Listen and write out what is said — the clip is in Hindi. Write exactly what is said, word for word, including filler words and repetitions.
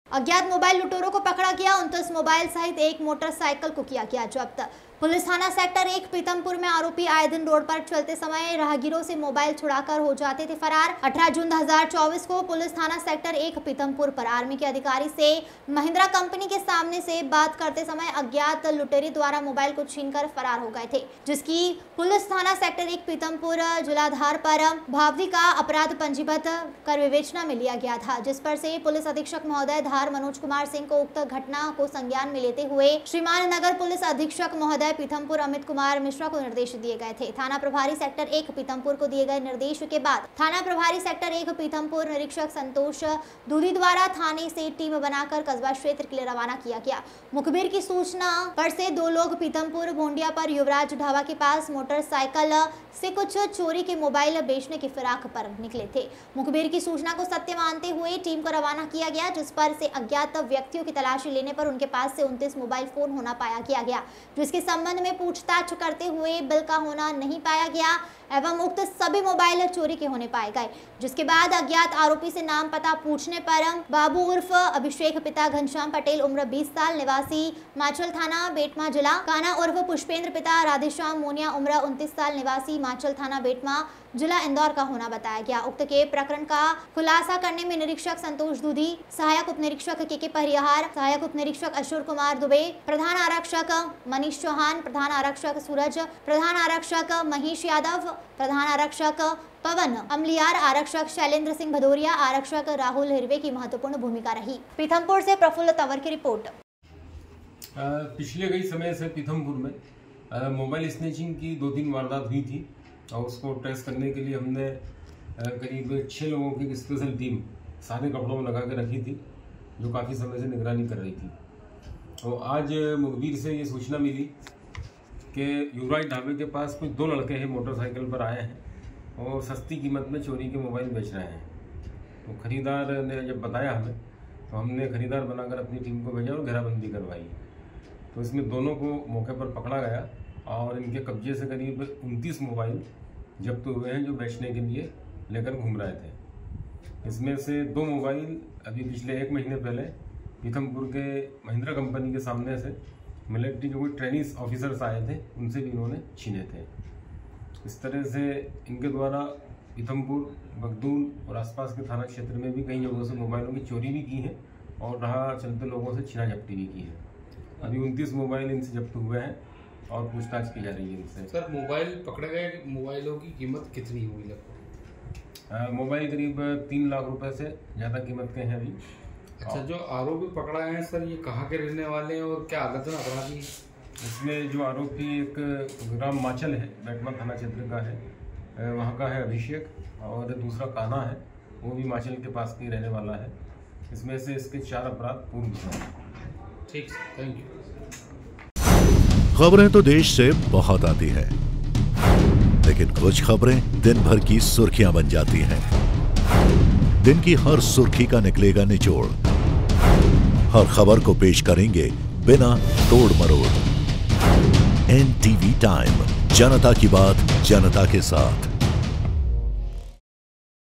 अज्ञात मोबाइल लुटेरों को पकड़ा गया। उनतीस मोबाइल सहित एक मोटरसाइकिल को किया गया जब्त। पुलिस थाना सेक्टर एक पीतमपुर में आरोपी आए दिन रोड पर चलते समय राहगीरों से मोबाइल छुड़ाकर हो जाते थे फरार। अठारह जून दो हज़ार चौबीस को पुलिस थाना सेक्टर एक पीतमपुर पर आर्मी के अधिकारी से महिंद्रा कंपनी के सामने से बात करते समय अज्ञात लुटेरे द्वारा मोबाइल को छीनकर फरार हो गए थे, जिसकी पुलिस थाना सेक्टर एक पीतमपुर जिलाधार पर भावदी का अपराध पंजीबद्ध कर विवेचना में लिया गया था, जिस पर से पुलिस अधीक्षक महोदय धार मनोज कुमार सिंह को उक्त घटना को संज्ञान में लेते हुए श्रीमान नगर पुलिस अधीक्षक महोदय पीतमपुर अमित कुमार मिश्रा को निर्देश दिए गए थे। थाना प्रभारी सेक्टर एक पीतमपुर को दिए गए निर्देश के बाद थाना प्रभारी सेक्टर एक पीतमपुर निरीक्षक संतोष दूधी द्वारा थाने से टीम बनाकर कस्बा क्षेत्र के लिए रवाना किया गया। मुखबिर की सूचना पर से दो लोग पीतमपुर भोंडिया पर युवराज ढाबा के पास मोटरसाइकिल से कुछ चोरी के मोबाइल बेचने की फिराक पर निकले थे। मुखबिर की सूचना को सत्य मानते हुए टीम को रवाना किया गया, जिस पर से अज्ञात व्यक्तियों की तलाशी लेने पर उनके पास से उनतीस मोबाइल फोन होना पाया किया गया, जिसके संबंध में पूछताछ करते हुए बिल का होना नहीं पाया गया एवं उक्त सभी मोबाइल चोरी के होने पाए गए। जिसके बाद अज्ञात आरोपी से नाम पता पूछने पर बाबू उर्फ अभिषेक पिता घनश्याम पटेल उम्र बीस साल निवासी माचल थाना बेटमा जिला, काना उर्फ पुष्पेंद्र पिता राधेश्याम मोनिया उम्र उनतीस साल निवासी माचल थाना बेटमा जिला इंदौर का होना बताया गया। उक्त के प्रकरण का खुलासा करने में निरीक्षक संतोष दूधी, सहायक उप निरीक्षक के के परिहार, सहायक उप निरीक्षक अशोर कुमार दुबे, प्रधान आरक्षक मनीष चौहान, प्रधान आरक्षक सूरज, प्रधान आरक्षक महेश यादव, प्रधान आरक्षक पवन अमलियार, आरक्षक शैलेंद्र सिंह भदौरिया, आरक्षक राहुल हिरवे की महत्वपूर्ण भूमिका रही। पीथमपुर से प्रफुल्ल तंवर की रिपोर्ट। पिछले कई समय से पीथमपुर में मोबाइल स्नैचिंग की दो तीन वारदात हुई थी और उसको ट्रेस करने के लिए हमने करीब छः लोगों की स्पेशल टीम सारे कपड़ों में लगा के रखी थी, जो काफ़ी समय से निगरानी कर रही थी। तो आज मुखबिर से ये सूचना मिली कि युवराज ढाबे के पास कुछ दो लड़के हैं मोटरसाइकिल पर आए हैं और सस्ती कीमत में चोरी के मोबाइल बेच रहे हैं। तो खरीदार ने जब बताया हमें तो हमने खरीदार बनाकर अपनी टीम को भेजा और घेराबंदी करवाई। तो इसमें दोनों को मौके पर पकड़ा गया और इनके कब्जे से करीब उनतीस मोबाइल जब्त हुए हैं, जो बेचने के लिए लेकर घूम रहे थे। इसमें से दो मोबाइल अभी पिछले एक महीने पहले पीथमपुर के महिंद्रा कंपनी के सामने से मिलिट्री जो कोई ट्रेनिंग ऑफिसर्स आए थे उनसे भी इन्होंने छीने थे। इस तरह से इनके द्वारा पीथमपुर, बगदूल और आसपास के थाना क्षेत्र में भी कई जगहों से मोबाइलों की चोरी भी की है और राह चलते लोगों से छीना झपटी भी की है। अभी उनतीस मोबाइल इनसे जब्त हुए हैं और पूछताछ की जा रही है इनसे। सर, मोबाइल पकड़े गए मोबाइलों की कीमत कितनी हुई लगभग? मोबाइल करीब तीन लाख रुपए से ज़्यादा कीमत के हैं अभी। अच्छा, जो आरोपी पकड़ा है सर, ये कहाँ के रहने वाले हैं और क्या आदत अपराधी? इसमें जो आरोपी एक ग्राम माचल है, बेटमा थाना क्षेत्र का है, वहाँ का है अभिषेक, और दूसरा काना है, वो भी माचल के पास ही रहने वाला है। इसमें से इसके चार अपराध पूर्ण हैं। ठीक, थैंक यू। खबरें तो देश से बहुत आती हैं, लेकिन कुछ खबरें दिन भर की सुर्खियां बन जाती हैं। दिन की हर सुर्खी का निकलेगा निचोड़। हर खबर को पेश करेंगे बिना तोड़ मरोड़। एन टी वी टाइम, जनता की बात जनता के साथ।